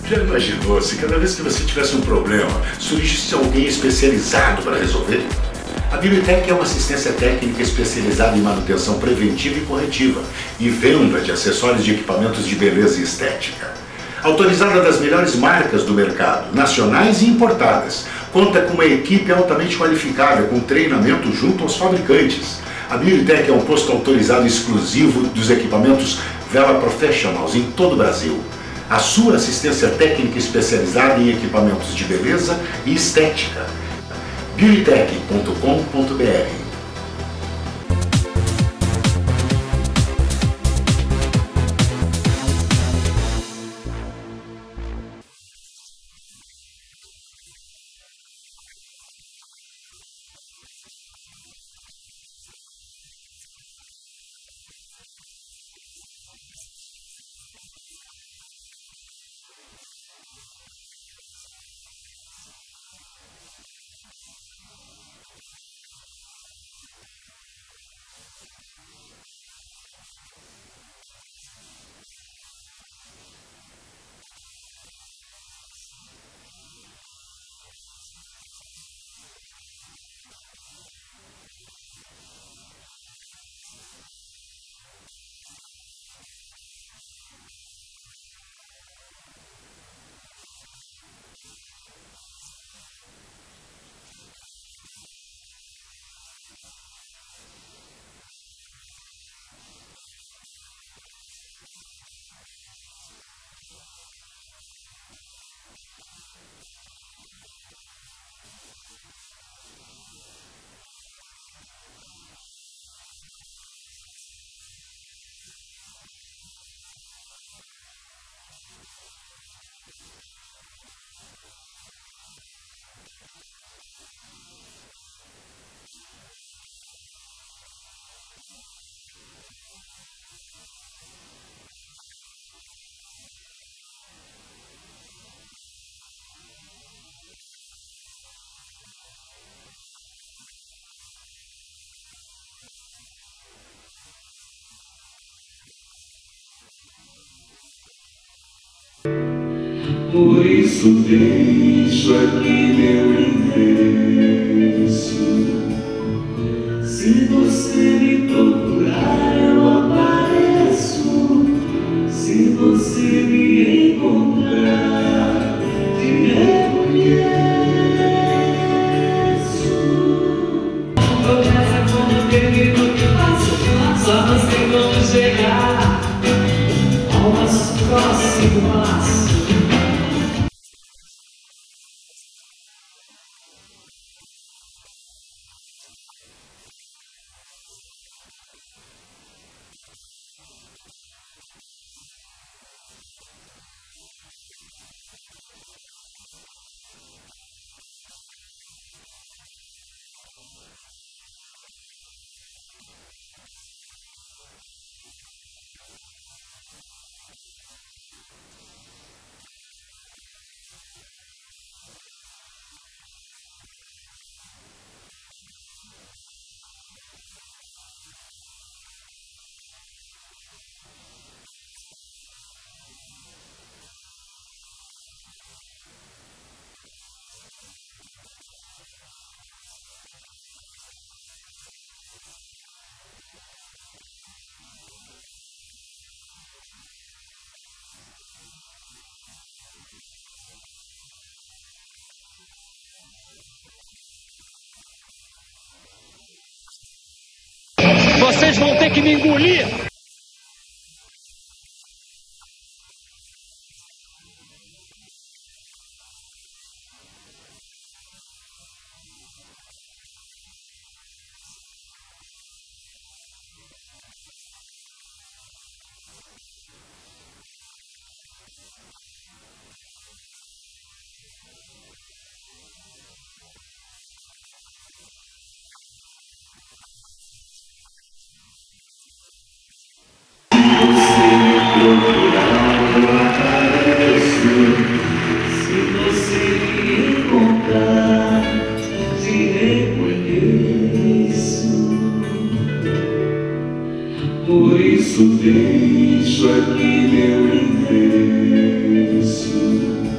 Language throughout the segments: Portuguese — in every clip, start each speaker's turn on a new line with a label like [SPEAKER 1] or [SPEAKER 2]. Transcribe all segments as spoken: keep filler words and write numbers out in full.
[SPEAKER 1] Já imaginou se cada vez que você tivesse um problema, surgisse alguém especializado para resolver? A Biotech é uma assistência técnica especializada em manutenção preventiva e corretiva e venda de acessórios de equipamentos de beleza e estética. Autorizada das melhores marcas do mercado, nacionais e importadas, conta com uma equipe altamente qualificada com treinamento junto aos fabricantes. A Biotech é um posto autorizado exclusivo dos equipamentos Vela Professionals em todo o Brasil. A sua assistência técnica especializada em equipamentos de beleza e estética. biotech ponto com ponto br
[SPEAKER 2] Por isso deixo aqui meu endereço. Se você me procurar eu apareço. Se você me encontrar te reconheço. Começa como termina o que passa. Só nós tem como chegar ao nosso próximo passo.
[SPEAKER 3] Vocês vão ter que me engolir!
[SPEAKER 2] Por isso deixo aqui meu endereço.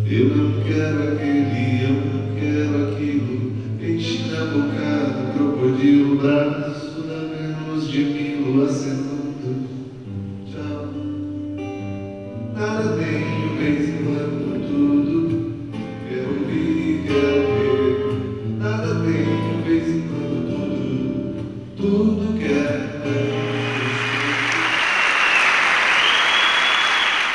[SPEAKER 4] Eu não quero aquele, eu não quero aquilo. Peixe na boca do crocodilo, braço da Vênus de Milo acenando. Tchau. Nada tenho, vez em quando tudo. Quero ouvir, quero ver. Nada tenho, vez em quando tudo. Tudo.